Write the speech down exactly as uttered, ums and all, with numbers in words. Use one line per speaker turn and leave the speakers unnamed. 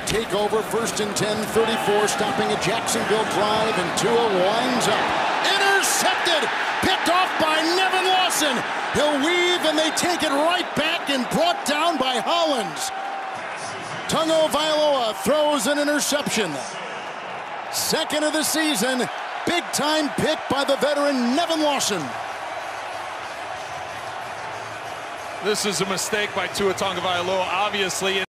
take over. First and ten, thirty-four, stopping a Jacksonville drive, and Tua winds up. Intercepted! Picked off by Nevin Lawson. He'll weave, and they take it right back and brought down by Hollins. Tungo Vailoa throws an interception. Second of the season. Big-time pick by the veteran Nevin Lawson.
This is a mistake by Tua Tagovailoa, obviously.